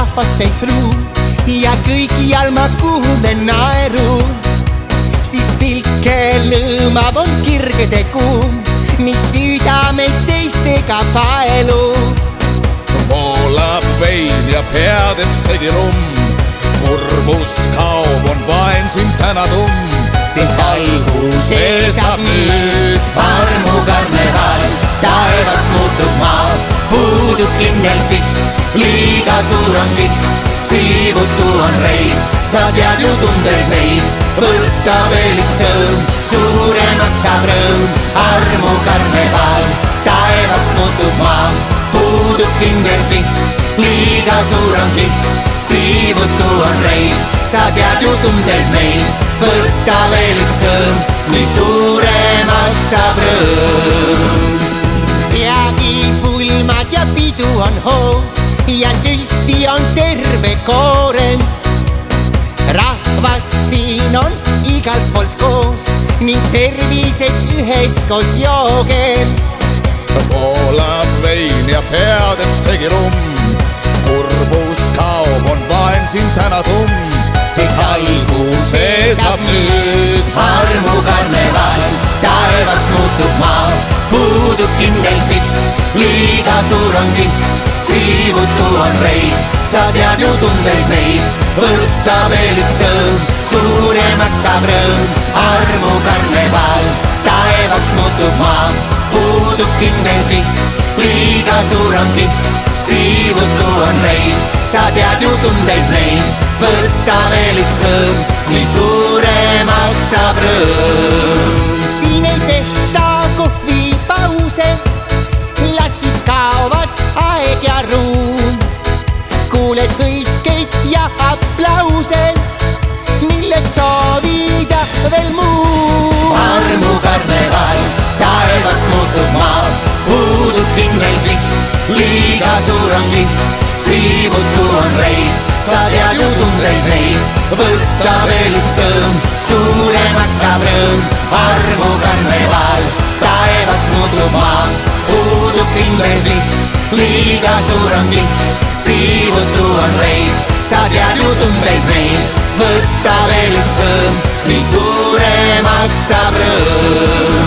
rahvast täis ruu ja kõigial ma kuulen naeru. Siis pilke lõõmav on kirgede kuum, mis südameid teistega paelub. Voolab vein ja pea teeb segi rumm, kurbus kaob, on vaen sind täna tumm. Sest alguse saab nüüd armukarneval, taevaks muutub maa, puudub kindel siht, liiga suur on kiht, siivutu on reid, sa tead ju tundel meid, võtta veel üks sõõm, suuremaks saab rõõm. Armukarneval, taevaks muutub maa, puudub kindel siht, liiga suur on kiht, siivutu on reid, sa tead ju tundel meid, võtta veel üks sõõm, nii suuremaks saab rõõm. Peagi pulmad ja pidu on hoos ja sülti on terve koorem. Rahvast siin on igalt poolt koos ning tervised üheskoos joogem. Voolab vein ja pea teeb segi rumm, kurbus kaob, on vaen sind täna tumm. Sest alguse saab nüüd armukarneval, taevaks muutub maa, puudub kindel siht, liiga suur on kiht, siivutu on reid, sa tead ju tundel meid, võtta veel üks sõõm, suuremaks saab rõõm. Armukarneval, taevaks muutub maa, puudub kindel siht, liiga suur on kiht, siivutu on reid, sa tead ju tundel meid, võtta veel üks sõõm, nii suuremaks saab rõõm. Siin ei tehta kohvipause, las siis kaovad aeg ja ruum. Kuuled hõiskeid ja aplause, milleks soovida veel muu. Armukarneval, taevaks muutub maa, puudub kindel siht, liiga suur on kiht, siivutu on reid, sa tead ju tundel meid, võtta veel üks sõõm, suuremaks saab rõõm. Armukarneval, taevaks muutub maa, puudub kindel siht, liiga suur on kiht, siivutu on reid, sa tead ju tundel meid, võtta veel üks sõõm, nii suuremaks saab rõõm.